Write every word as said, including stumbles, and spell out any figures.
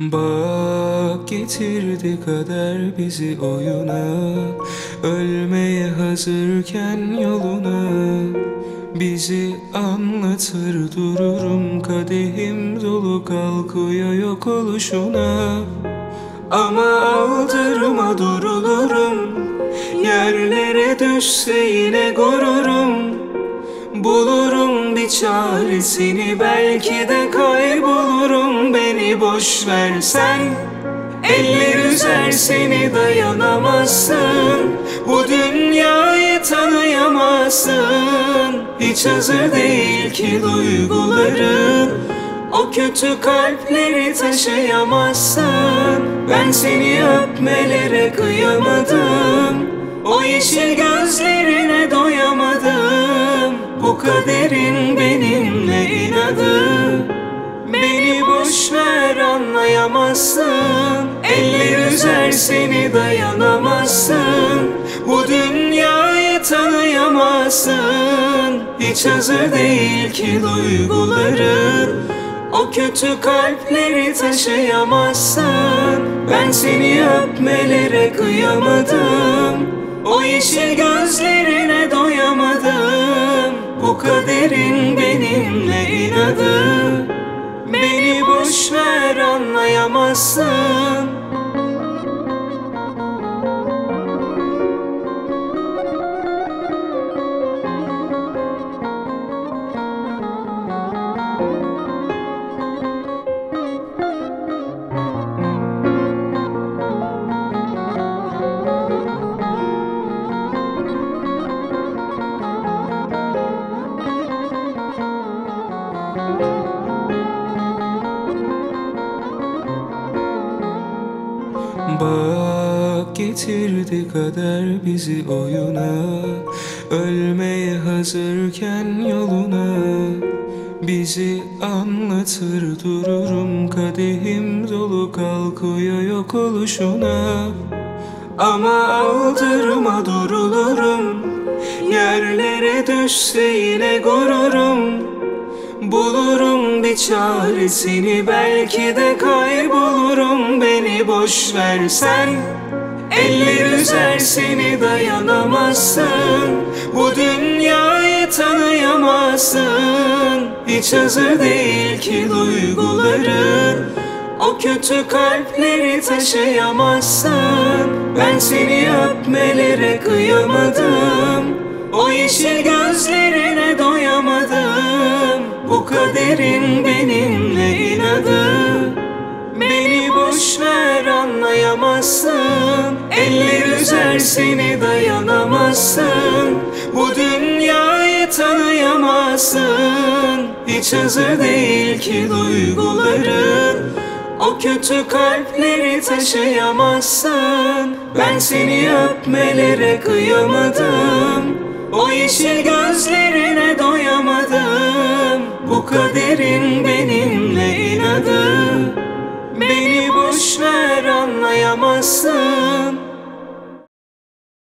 Bak getirdi kader bizi oyuna, ölmeye hazırken yoluna. Bizi anlatır dururum, kadehim dolu kalkıyor yok oluşuna. Ama aldırma durulurum, yerlere düşse yine gururum. Bulurum bir çaresini, belki de kaybolurum. Beni boş versen, eller üzer seni, dayanamazsın. Bu dünyayı tanıyamazsın. Hiç hazır değil ki duyguların, o kötü kalpleri taşıyamazsın. Ben seni öpmelere kıyamadım, o yeşil gözlerine doyamadım. Bu kaderin benimle inadı, beni boş ver anlayamazsın. Eller üzer seni, dayanamazsın. Bu dünyayı tanıyamazsın. Hiç hazır değil ki duyguların, o kötü kalpleri taşıyamazsın. Ben seni öpmelere kıyamadım, o yeşil gözlerine doyamadım. Bu kaderin benimle inadı, beni boş ver anlayamazsın. Bak getirdi kader bizi oyuna, ölmeye hazırken yoluna. Bizi anlatır dururum, kadehim dolu kalkıyor yok oluşuna. Ama aldırma durulurum, yerlere düşse yine gururum. Bulurum bir çaresini, belki de kaybolurum. Beni boş versen, eller üzer seni, dayanamazsın. Bu dünyayı tanıyamazsın. Hiç hazır değil ki duyguların, o kötü kalpleri taşıyamazsın. Ben seni öpmelere kıyamadım, o yeşil gözlerine doyamadım. Bu kaderin benimle inadı, beni boş ver anlayamazsın. Eller üzer seni, dayanamazsın. Bu dünyayı tanıyamazsın. Hiç hazır değil ki duyguların, o kötü kalpleri taşıyamazsın. Ben seni öpmelere kıyamadım, o yeşil gözlerine doyamadım. Bu kaderin benimle inadı, beni boş ver anlayamazsın.